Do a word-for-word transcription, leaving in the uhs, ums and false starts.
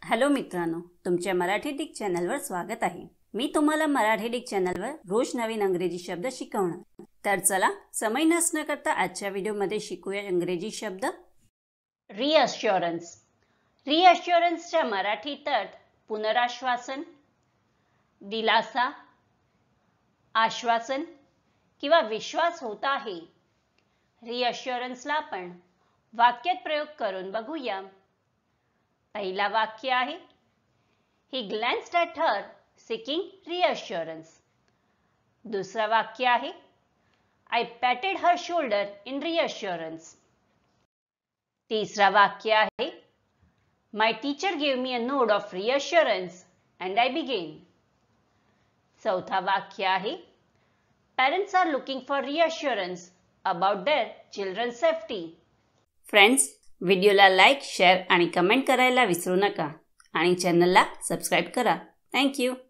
Hello मित्रांनो, तुमच्या Marathi Dick चॅनलवर स्वागत आहे। मी तुम्हाला मराठी डिक चॅनलवर रोज नवीन इंग्रजी शब्द शिकवणार। तर चला समय नष्ट न करता आजच्या व्हिडिओमध्ये शिकूया इंग्रजी शब्द रिअश्युरन्स। रिअश्युरन्सच्या मराठीत अर्थ पुनराश्वासन, दिलासा, आश्वासन किंवा विश्वास होत आहे। रिअश्युरन्सला आपण वाक्यात प्रयोग करून बघूया। पहिला वाक्य आहे He glanced at her seeking reassurance। दुसरा वाक्य आहे I patted her shoulder in reassurance। तिसरा वाक्य आहे My teacher gave me a nod of reassurance and I began। चौथा वाक्य आहे Parents are looking for reassurance about their children's safety। Friends, व्हिडिओला लाईक, शेअर आणि कमेंट करायला विसरू नका आणि चॅनलला सबस्क्राइब करा। Thank you.